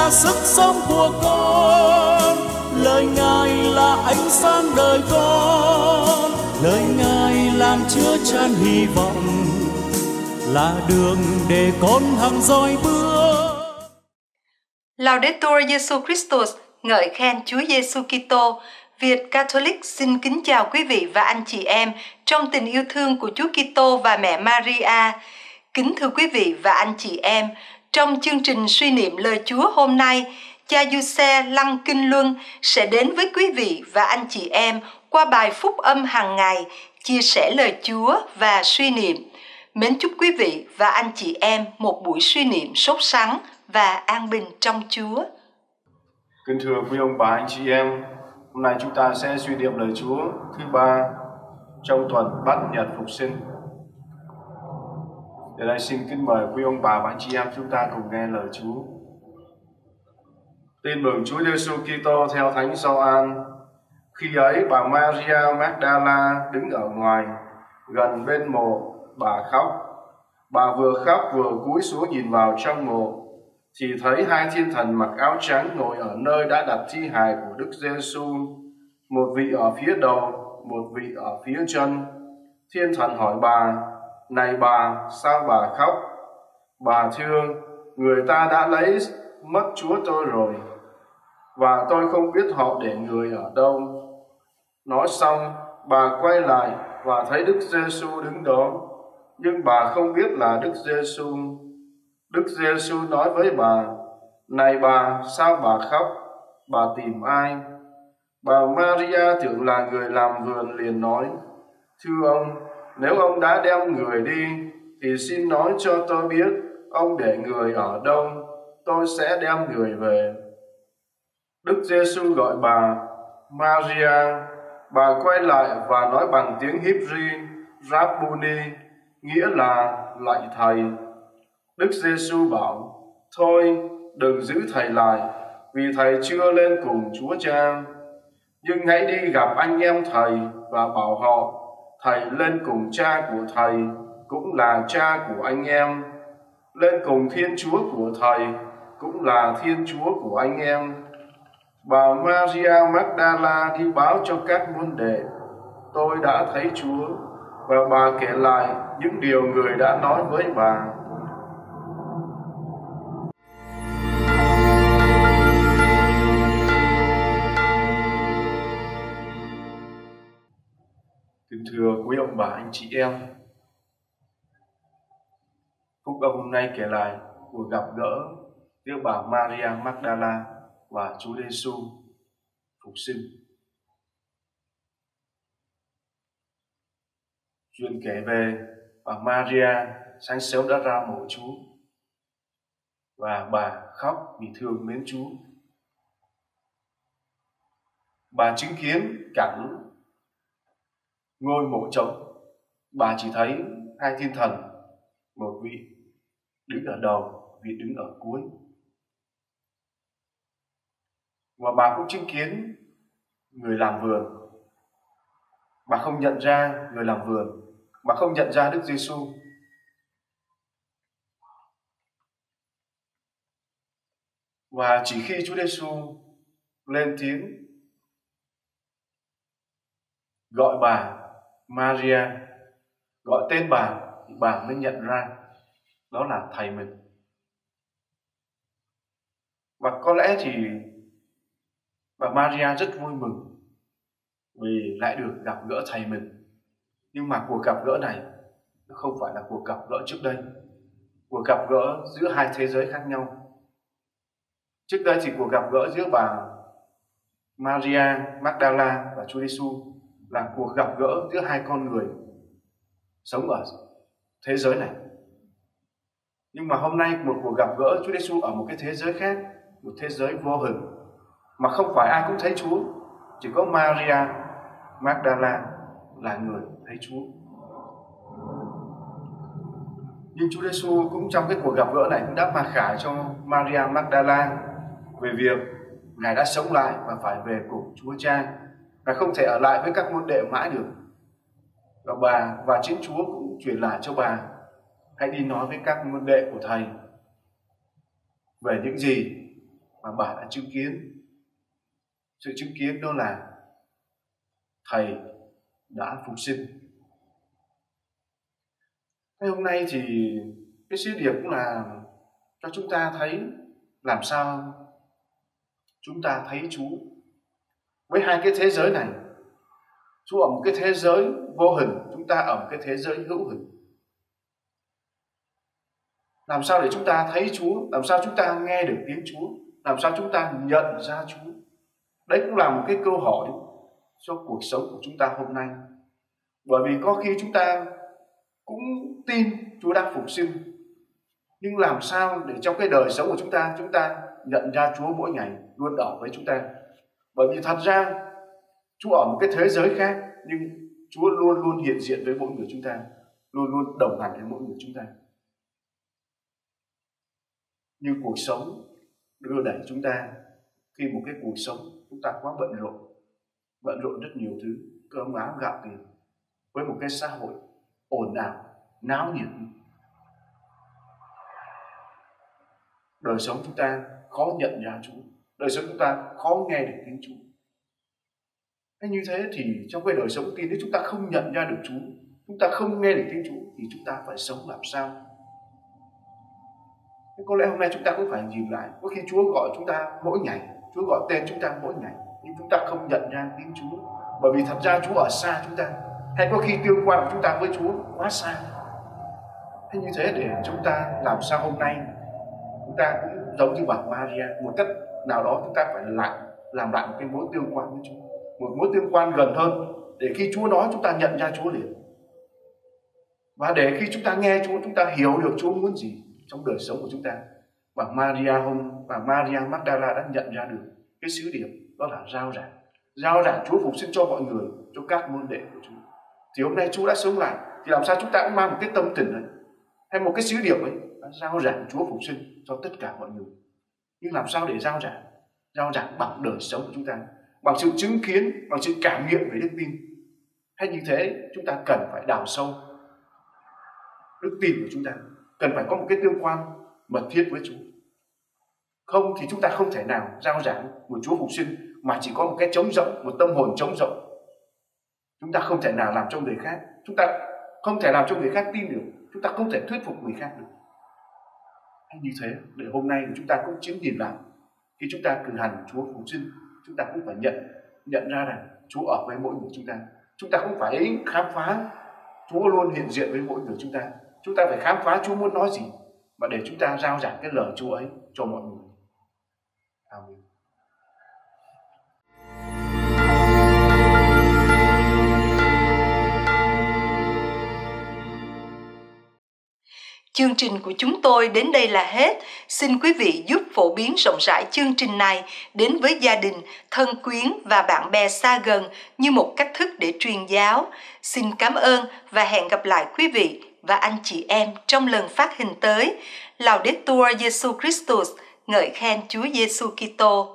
là sức sống của con, lời Ngài là ánh sáng đời con, lời Ngài làm chứa chan hy vọng, là đường để con hằng dõi bước. Laudetur Jesus Christus, ngợi khen Chúa Giêsu Kitô. Việt Catholic xin kính chào quý vị và anh chị em trong tình yêu thương của Chúa Kitô và mẹ Maria. Kính thưa quý vị và anh chị em, trong chương trình suy niệm lời Chúa hôm nay, cha Giuse Lăng Kinh Luân sẽ đến với quý vị và anh chị em qua bài phúc âm hàng ngày, chia sẻ lời Chúa và suy niệm. Mến chúc quý vị và anh chị em một buổi suy niệm sốt sắng và an bình trong Chúa. Kính thưa quý ông bà anh chị em, hôm nay chúng ta sẽ suy niệm lời Chúa thứ ba trong tuần Bát Nhật Phục Sinh. Để đây xin kính mời quý ông bà và anh chị em chúng ta cùng nghe lời Chúa. Tin mừng Chúa Giêsu Kitô theo Thánh Gioan. Khi ấy bà Maria Magdala đứng ở ngoài gần bên mộ, bà khóc. Bà vừa khóc vừa cúi xuống nhìn vào trong mộ, thì thấy hai thiên thần mặc áo trắng ngồi ở nơi đã đặt thi hài của Đức Giêsu, một vị ở phía đầu, một vị ở phía chân. Thiên thần hỏi bà: "Này bà, sao bà khóc?" Bà thưa: "Người ta đã lấy mất Chúa tôi rồi, và tôi không biết họ để người ở đâu." Nói xong, bà quay lại và thấy Đức Giêsu đứng đó, nhưng bà không biết là Đức Giêsu. Đức Giêsu nói với bà: "Này bà, sao bà khóc? Bà tìm ai?" Bà Maria tưởng là người làm vườn liền nói: "Thưa ông, nếu ông đã đem người đi, thì xin nói cho tôi biết ông để người ở đâu, tôi sẽ đem người về." Đức Giêsu gọi bà: "Maria." Bà quay lại và nói bằng tiếng Hebrew: "Rabboni", nghĩa là lạy thầy. Đức Giêsu bảo: "Thôi, đừng giữ thầy lại, vì thầy chưa lên cùng Chúa Cha. Nhưng hãy đi gặp anh em thầy và bảo họ, thầy lên cùng cha của thầy, cũng là cha của anh em. Lên cùng Thiên Chúa của thầy, cũng là Thiên Chúa của anh em." Bà Maria Magdala đi báo cho các môn đệ: "Tôi đã thấy Chúa." Và bà kể lại những điều người đã nói với bà. Kính thưa quý ông bà anh chị em, phúc âm hôm nay kể lại cuộc gặp gỡ giữa bà Maria Magdala và Chúa Giêsu phục sinh. Chuyện kể về bà Maria sáng sớm đã ra mộ Chúa, và bà khóc vì thương mến Chúa. Bà chứng kiến cảnh ngôi mộ trống. Bà chỉ thấy hai thiên thần, một vị đứng ở đầu, vị đứng ở cuối. Và bà cũng chứng kiến người làm vườn. Bà không nhận ra người làm vườn, bà không nhận ra Đức Giêsu. Và chỉ khi Chúa Giêsu lên tiếng gọi bà Maria, gọi tên bà, thì bà mới nhận ra đó là thầy mình. Và có lẽ thì bà Maria rất vui mừng vì lại được gặp gỡ thầy mình. Nhưng mà cuộc gặp gỡ này không phải là cuộc gặp gỡ trước đây, cuộc gặp gỡ giữa hai thế giới khác nhau. Trước đây thì cuộc gặp gỡ giữa bà Maria Magdala và Chúa Giêsu là cuộc gặp gỡ giữa hai con người sống ở thế giới này. Nhưng mà hôm nay một cuộc gặp gỡ Chúa Giêsu ở một cái thế giới khác, một thế giới vô hình, mà không phải ai cũng thấy Chúa, chỉ có Maria Magdala là người thấy Chúa. Nhưng Chúa Giêsu cũng trong cái cuộc gặp gỡ này cũng đã mặc khải cho Maria Magdala về việc Ngài đã sống lại và phải về cùng Chúa Cha. Ngài không thể ở lại với các môn đệ mãi được. Và chính Chúa cũng truyền lại cho bà: hãy đi nói với các môn đệ của Thầy về những gì mà bà đã chứng kiến. Sự chứng kiến đó là Thầy đã phục sinh. Thế hôm nay thì cái sứ điệp cũng là cho chúng ta thấy làm sao chúng ta thấy Chúa. Với hai cái thế giới này, Chúa ở một cái thế giới vô hình, chúng ta ở một cái thế giới hữu hình. Làm sao để chúng ta thấy Chúa? Làm sao chúng ta nghe được tiếng Chúa? Làm sao chúng ta nhận ra Chúa? Đấy cũng là một cái câu hỏi cho cuộc sống của chúng ta hôm nay. Bởi vì có khi chúng ta cũng tin Chúa đã phục sinh, nhưng làm sao để trong cái đời sống của chúng ta nhận ra Chúa mỗi ngày luôn ở với chúng ta? Bởi vì thật ra Chúa ở một cái thế giới khác, nhưng Chúa luôn luôn hiện diện với mỗi người chúng ta, luôn luôn đồng hành với mỗi người chúng ta. Nhưng cuộc sống đưa đẩy chúng ta, khi một cái cuộc sống chúng ta quá bận rộn rất nhiều thứ, cơm áo gạo tiền, với một cái xã hội ồn ào, náo nhiệt, đời sống chúng ta khó nhận ra Chúa, đời sống chúng ta khó nghe được tiếng Chúa. Thế như thế thì trong cái đời sống tin nếu chúng ta không nhận ra được Chúa, chúng ta không nghe được tiếng Chúa, thì chúng ta phải sống làm sao? Thế có lẽ hôm nay chúng ta cũng phải nhìn lại, có khi Chúa gọi chúng ta mỗi ngày, Chúa gọi tên chúng ta mỗi ngày, nhưng chúng ta không nhận ra tiếng Chúa, bởi vì thật ra Chúa ở xa chúng ta, hay có khi tương quan của chúng ta với Chúa quá xa. Thế như thế để chúng ta làm sao hôm nay chúng ta cũng giống như bà Maria, một cách nào đó chúng ta phải làm lại một cái mối tương quan với Chúa, một mối tương quan gần hơn, để khi Chúa nói chúng ta nhận ra Chúa liền, và để khi chúng ta nghe Chúa, chúng ta hiểu được Chúa muốn gì trong đời sống của chúng ta. Bà Maria Magdala đã nhận ra được cái sứ điệp, đó là rao giảng Chúa phục sinh cho mọi người, cho các môn đệ của Chúa. Thì hôm nay Chúa đã sống lại, thì làm sao chúng ta cũng mang một cái tâm tình ấy, hay một cái sứ điệp ấy, rao giảng Chúa phục sinh cho tất cả mọi người. Nhưng làm sao để rao giảng bằng đời sống của chúng ta, bằng sự chứng kiến, bằng sự cảm nghiệm về đức tin. Hay như thế chúng ta cần phải đào sâu đức tin của chúng ta, cần phải có một cái tương quan mật thiết với Chúa. Không thì chúng ta không thể nào rao giảng một Chúa phục sinh mà chỉ có một cái trống rỗng, một tâm hồn trống rỗng. Chúng ta không thể nào làm cho người khác, chúng ta không thể làm cho người khác tin được, chúng ta không thể thuyết phục người khác được. Hay như thế để hôm nay chúng ta cũng chứng nhìn lại, khi chúng ta cử hành Chúa phục sinh, chúng ta cũng phải nhận ra rằng Chúa ở với mỗi người chúng ta. Chúng ta không phải khám phá Chúa luôn hiện diện với mỗi người chúng ta. Chúng ta phải khám phá Chúa muốn nói gì, và để chúng ta rao giảng cái lời Chúa ấy cho mọi người. Amen. Chương trình của chúng tôi đến đây là hết. Xin quý vị giúp phổ biến rộng rãi chương trình này đến với gia đình, thân quyến và bạn bè xa gần như một cách thức để truyền giáo. Xin cảm ơn và hẹn gặp lại quý vị và anh chị em trong lần phát hình tới. Laudetur Jesus Christus, ngợi khen Chúa Giêsu Kitô.